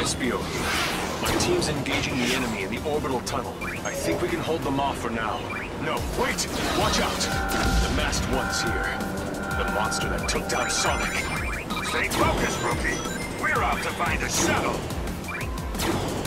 Espio here. My team's engaging the enemy in the orbital tunnel. I think we can hold them off for now. No, wait! Watch out! The masked one's here. The monster that took down Sonic. Stay focused, rookie. We're out to find a shuttle.